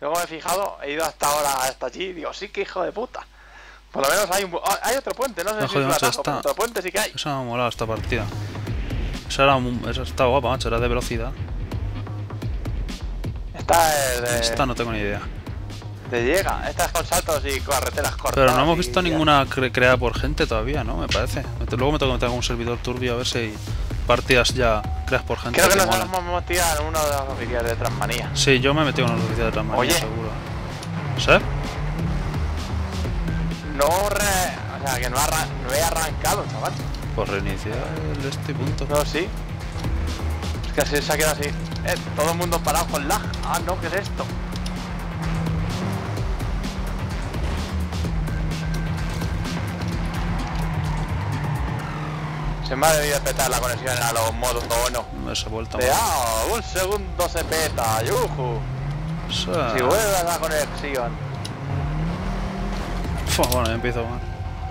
Luego me he fijado, he ido hasta ahora, hasta allí, y digo, sí que hijo de puta. Por lo menos hay hay otro puente, no sé si es un atajo, pero otro puente sí que hay. Esa me ha molado esta partida. Esa está guapa, macho, era de velocidad. Esta no tengo ni idea. Te llega, esta es con saltos y carreteras cortas. Pero no hemos visto ninguna creada por gente todavía, ¿no? Me parece. Luego me tengo que meter con un servidor turbio a ver si hay partidas ya creadas por gente. Creo que nos hemos metido en uno de los oficiales de Transmanía. Sí, yo me he metido en los oficiales de Transmanía, seguro. ¿Sí? O sea, que no he arrancado, chaval. Pues reiniciar este punto. No, sí. Es que así se ha quedado así. Todo el mundo parado con lag. Ah, no, ¿qué es esto? Se me ha debido petar la conexión a los modos bueno. Me se ha vuelto un segundo se peta, yuju. Si vuelve la conexión. Bueno, ya empiezo mal.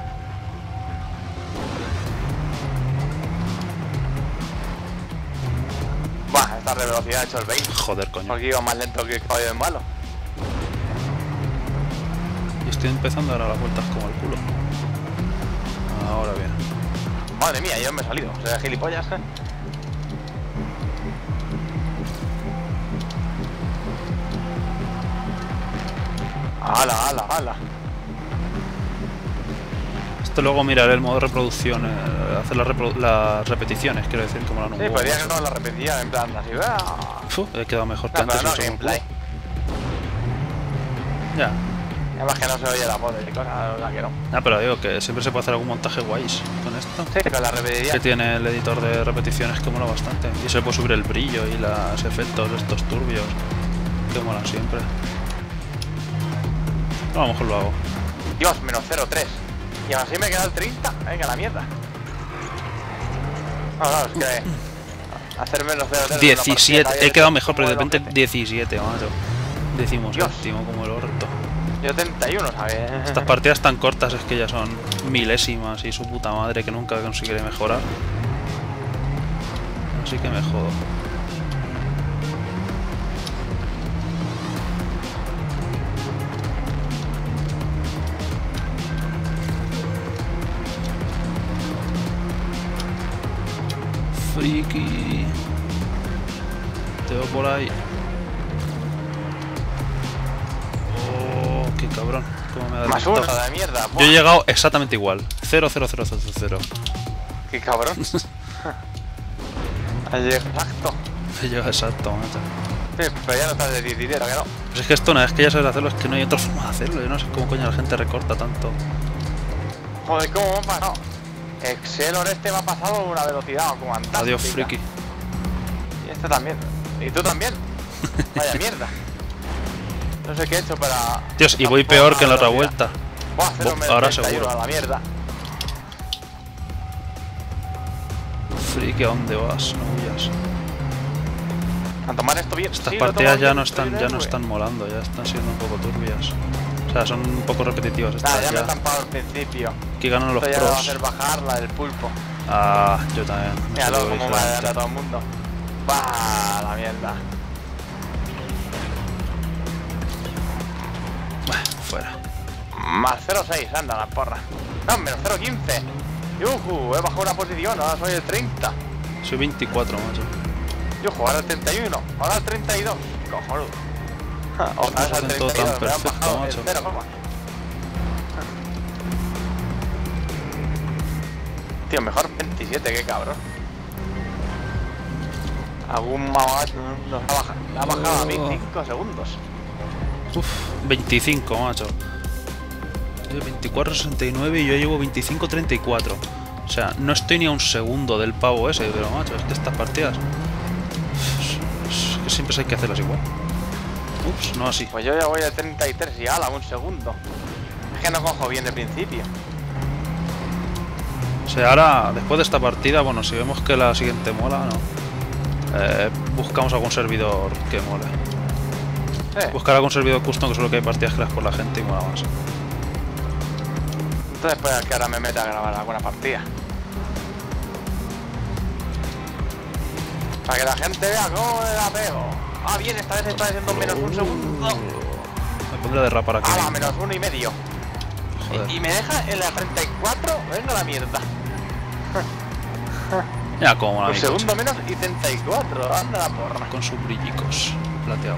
Buah, esta de velocidad ha hecho el 20. Joder, coño. Porque iba más lento que el caballo de malo. Y estoy empezando a dar las vueltas como el culo. Ahora bien. Madre mía, yo me he salido. O sea, gilipollas, ¿eh? ¡Hala! Esto luego miraré el modo de reproducción, hacer las repeticiones, quiero decir, como la nueva. Sí, podría que no la repetía, en plan así. He quedado mejor que antes. No, gameplay. Ya. Además que no se oye la voz de cosas, la que no. Pero digo que siempre se puede hacer algún montaje guays con esto. Sí, con la repetición. Que tiene el editor de repeticiones que mola bastante. Y se puede subir el brillo y los efectos de estos turbios. Que molan siempre. No, a lo mejor lo hago. Dios, menos 0,3. Y aún así me queda el 30. Venga, la mierda. No, es que hacer menos 0,3. 17. He quedado mejor, pero de repente 17, macho. Decimos séptimo como el orto. Yo 31, ¿sabes? Estas partidas tan cortas es que ya son milésimas y su puta madre que nunca conseguiré mejorar. Así que me jodo. Friki. Te veo por ahí. Oh, qué cabrón. ¿Cómo me da más uno de mierda. Yo he llegado exactamente igual. 0,0000. Qué cabrón. Exacto. He llegado exacto, macho. Sí, pero ya no estás de dinero, que no. Pues es que esto, una vez que ya sabes hacerlo, es que no hay otra forma de hacerlo. Yo no sé cómo coño la gente recorta tanto. Joder, ¿cómo me ha pasado? Excelor este me ha pasado una velocidad como fantástica. Adiós, friki. Y este también. ¿Y tú también? Vaya mierda. No sé qué he hecho para... Dios, y voy peor que en la otra vuelta. Buah, ahora seguro. A la mierda. Friki, ¿a dónde vas? No huyas. A tomar esto bien. Estas partidas ya no están molando, ya están siendo un poco turbias. O sea, son un poco repetitivas estas. Ya me he estampado al principio. Aquí ganan los pros. pros. Va a hacer bajar la del pulpo. Ah, yo también. Míralo cómo va a dar a todo el mundo. ¡Bah! La mierda. Fuera. Más 0,6, anda la porra. No, menos 0,15. ¡Yujú! He bajado una posición, ahora soy el 30. Soy 24, macho. ¡Yujú! Ahora el 31, ahora el 32. Cojonudo. Ahora es el 32, todo tan perfecto, macho. Tío, mejor 27, qué cabrón. Algún mamacho nos ha bajado a mí 5 segundos. Uf, 25, macho. 24.69 y yo llevo 25.34. O sea, no estoy ni a un segundo del pavo ese, pero macho, es que estas partidas... Es que siempre hay que hacerlas igual. Ups, no así. Pues yo ya voy a 33 y ala, un segundo. Es que no cojo bien de principio. O sea, ahora, después de esta partida, bueno, si vemos que la siguiente mola, ¿no? Buscamos algún servidor que mole. Buscar algún servidor custom, que solo que hay partidas creadas por la gente y mola más. Entonces puede que ahora me meta a grabar alguna partida. Para que la gente vea cómo me la pego. Ah, bien, esta vez está haciendo menos un segundo. pondré a derrapar aquí. Ah, menos 1,5. Y me deja en la 34. Venga la mierda. Ya como la un segundo menos y 34. Anda la porra. Con sus brillicos plateado.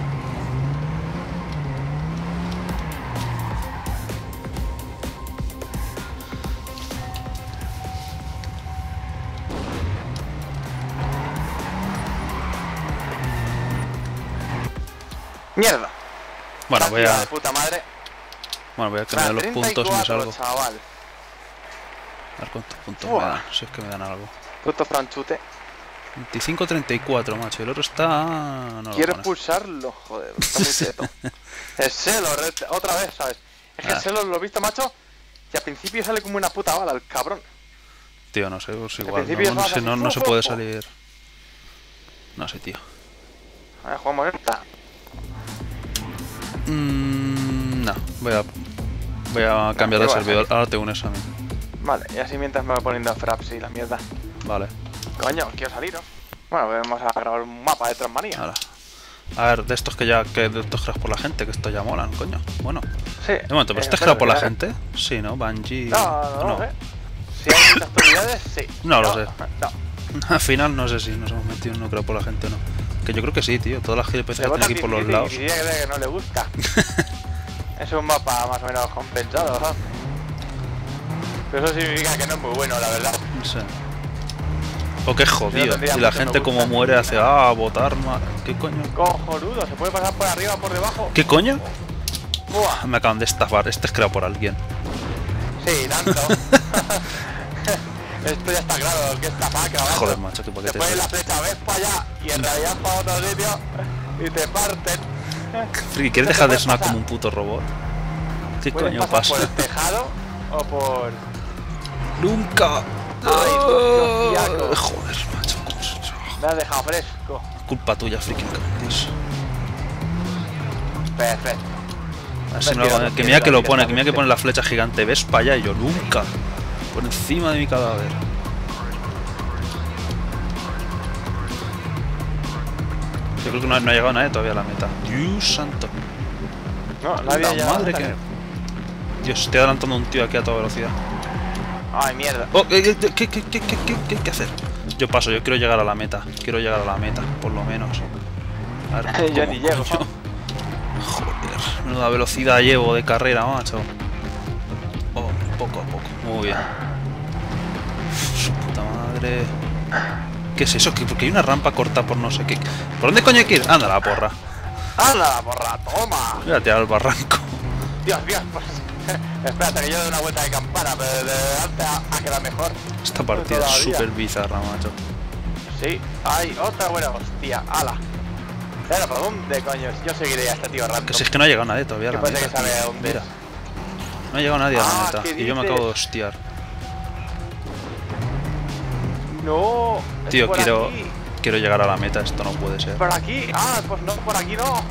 Mierda. Bueno, voy a... de puta madre. Bueno, voy a cambiar los puntos y me salgo. Chaval. A ver cuántos puntos me dan, si es que me dan algo. Puto franchute. 25-34, macho. El otro está... No quiero expulsarlo, joder. Está muy quieto. El Sailor, otra vez, ¿sabes? Es que el Sailor lo he visto, macho. Y al principio sale como una puta bala, el cabrón. Tío, no sé, pues igual. No se puede salir... No sé, tío. A ver, jugamos esta. No, voy a cambiar de servidor. Ahora te unes a mí. Vale, y así mientras me voy poniendo fraps y la mierda. Vale. Coño, quiero saliros. Bueno, vamos a grabar un mapa de Transmanía. Ahora. A ver, de estos de estos creados por la gente, que estos ya molan, coño. Bueno. Sí. De momento, ¿pero este es creado por la gente? Sí, ¿no? Bungie... No. Si hay muchas actividades, sí. No lo sé. No. Al final no sé si nos hemos metido en no creado por la gente o no. Que yo creo que sí, tío. Todas las gilipollas que están aquí por los lados. Y diría que no le gusta. Es un mapa más o menos compensado, ¿no? Pero eso significa que no es muy bueno, la verdad. No sé. O que es jodido. Y la gente como muere hace... Ah, votar más... ¿Qué coño? Cojonudo, se puede pasar por arriba o por debajo. ¿Qué coño? Buah. Me acaban de estafar. Este es creado por alguien. Sí, tanto. Esto ya está claro, que está paca, ¿vale? Joder, macho, qué paquete. Te pones la flecha, ves para allá y en realidad para otro sitio y te parten. Friki, ¿quieres dejar de sonar como un puto robot? ¿Qué coño pasa? ¿Por el tejado o por...? ¡Nunca! Ay, joder, macho. Me has dejado fresco. Culpa tuya, friki. Perfecto. Así no, que mira que lo pone, que mira que pone la flecha gigante. Ves para allá y yo nunca. Por encima de mi cadáver. Yo creo que no ha llegado nadie todavía a la meta. Dios santo. No, nadie ha llegado. Madre que... Dios, estoy adelantando a un tío aquí a toda velocidad. Ay, mierda. Oh, ¿qué hay que hacer? Yo paso, yo quiero llegar a la meta. Quiero llegar a la meta, por lo menos. A ver, yo ni llego. Joder, menuda velocidad llevo de carrera, macho. Oh, poco a poco. Muy bien. Su puta madre. ¿Qué es eso? Porque hay una rampa corta por no sé qué. ¿Por dónde coño hay que ir? Anda la porra. ¡Anda la porra! ¡Toma! Voy a tirar al barranco. Dios, pues... Espérate que yo doy una vuelta de campana, pero de delante a quedar mejor. Esta partida es súper bizarra, macho. Sí, hay otra buena hostia. ¡Hala! Pero ¿por dónde, coño? Yo seguiré a este tío random. Que si es que no ha llegado nadie todavía a la meta. Que sabe a dónde. Mira. No ha llegado nadie a la meta. Y yo me acabo de hostiar. No. Tío, quiero llegar a la meta. Esto no puede ser. ¿Por aquí? Ah, pues no, por aquí no.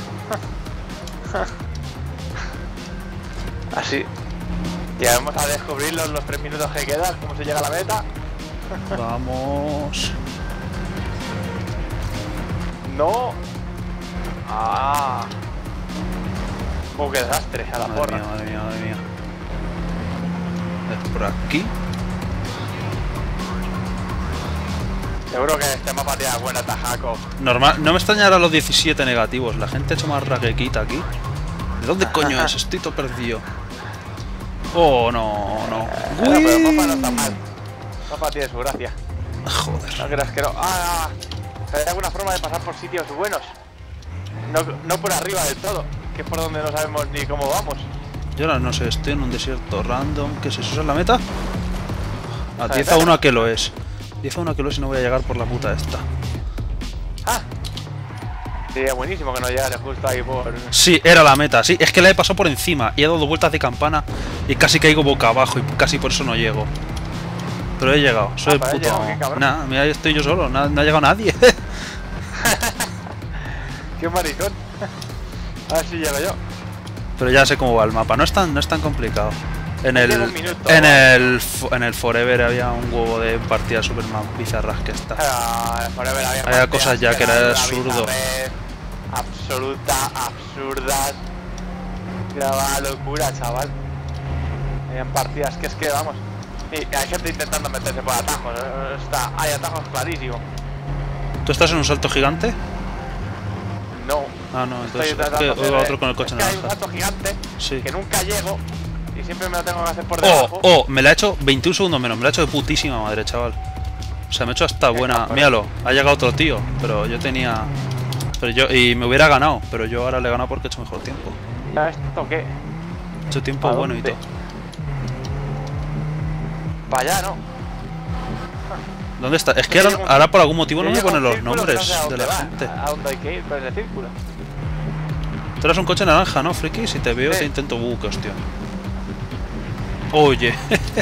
Así. Ya vamos a descubrir los 3 minutos que quedan. ¿Cómo se llega a la meta? Vamos. No. Ah. Qué desastre, a la porra. Madre mía. Es por aquí. Seguro que este mapa tiene buena tajaco. Normal, no me extrañará los 17 negativos. La gente ha hecho más raquequita aquí. ¿De dónde coño es? Estoy todo perdido. Oh, no. Pero el mapa no está mal. El mapa tiene su gracia. Joder. No creas que no. ¿Hay alguna forma de pasar por sitios buenos? No por arriba del todo, que es por donde no sabemos ni cómo vamos. Yo ahora no sé, estoy en un desierto random. ¿Qué es eso? ¿Esa es la meta? A 10 a 1 a que lo es. 10 a 1 a que lo es y no voy a llegar por la puta esta. Sería buenísimo que no llegara justo ahí por... Sí, era la meta, sí. Es que la he pasado por encima y he dado vueltas de campana y casi caigo boca abajo y casi por eso no llego. Pero he llegado, soy el puto... Nah, mira, estoy yo solo, no ha llegado nadie. Qué maricón. A ver si llego yo. Pero ya sé cómo va el mapa, no es tan complicado. En el Forever había un huevo de partidas super más bizarras que esta. Había cosas ya que era absurdo. Absurdas. Ya va, locura, chaval. En partidas que es que, vamos. Y hay gente intentando meterse por atajos. Hay atajos clarísimos. ¿Tú estás en un salto gigante? No. Ah, no, entonces es que oigo a otro con el coche naranja. Hay un naranja. salto gigante Sí. que nunca llego y siempre me lo tengo que hacer por debajo. Me la ha hecho 21 segundos menos, me la ha hecho de putísima madre, chaval. O sea, me ha hecho hasta buena. Míralo, ha llegado otro tío, pero yo tenía. Y me hubiera ganado, pero yo ahora le he ganado porque he hecho mejor tiempo. ¿Ya esto qué? He hecho tiempo bueno y todo. Para allá, ¿no? ¿Dónde está? Es que ahora por algún motivo no me ponen los nombres de la gente. ¿A dónde hay que ir por ese círculo? Tú eres un coche naranja, ¿no, friki? Si te veo te intento... qué hostia. Oye.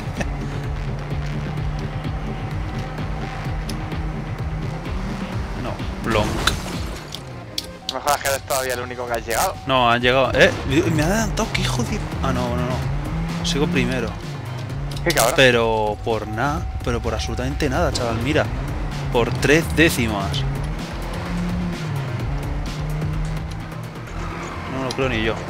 No, Blonk. Mejor es que eres todavía el único que has llegado. No, han llegado... Me ha adelantado, qué hijo de... Ah, no. Sigo primero. Qué cabrón. Pero por nada, pero por absolutamente nada, chaval. Mira, por 3 décimas. No lo creo ni yo.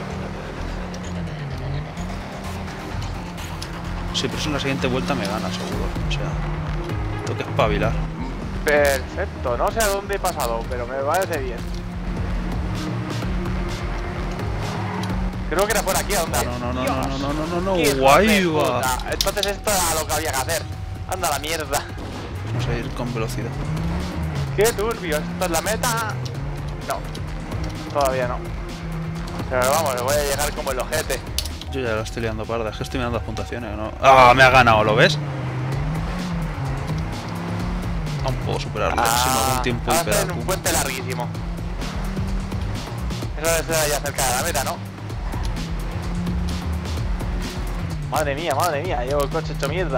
Sí, pero si en la siguiente vuelta me gana, seguro. O sea, tengo que espabilar. Perfecto, no sé a dónde he pasado, pero me parece bien. Creo que era por aquí a donde... No, guay va. Entonces esto era lo que había que hacer. Anda la mierda. Vamos a ir con velocidad. Qué turbio, ¿esto es la meta? No, todavía no. Pero vamos, le voy a llegar como el ojete. Yo ya la estoy liando parda, es que estoy mirando las puntuaciones, ¿no? ¡Ah! Me ha ganado, ¿lo ves? Aún puedo superarlo, si me hago un tiempo y en un puente larguísimo. Eso debe ser ya cerca de la meta, ¿no? Madre mía, llevo el coche hecho mierda.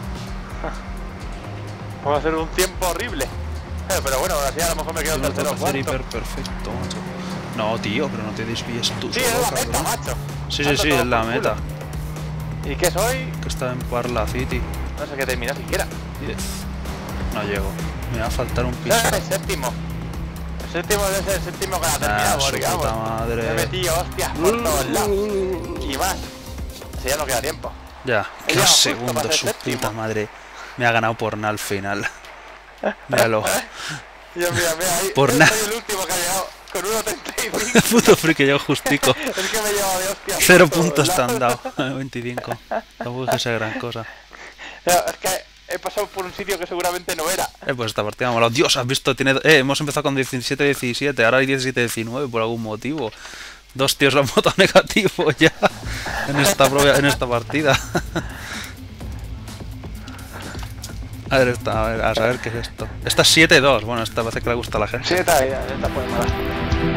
Vamos a hacer un tiempo horrible. Pero bueno, así a lo mejor me quedo tercero o cuarto. Hiper perfecto, macho. No, tío, pero no te desvíes tú. Sí, es la meta, macho. Sí, es la meta. ¿Y qué soy? Que está en Parla City. No sé qué termina siquiera. 10. No llego. Me va a faltar un piso. El séptimo. El séptimo debe ser el séptimo que la termina, porque vamos. Madre. Me he metido hostias por todos lados. Y más. Así ya no queda tiempo. Ya, qué segundos, su puta madre. Me ha ganado por nada al final. Míralo. Mira, ahí. Por nada. Soy el último que ha llegado con 1.35. Puto friki, yo justico. Es que me he llevado de hostias. 0 puntos te han dado. 25. Tampoco es que sea gran cosa. Es que he pasado por un sitio que seguramente no era. Pues esta partida me ha molado. Dios, has visto, tiene... hemos empezado con 17-17, ahora hay 17-19 por algún motivo. 2 tíos lo han votado negativo ya en esta partida. A ver, a saber qué es esto. Esta es 7-2, bueno, esta parece que le gusta a la gente. Sí, esta puede molar.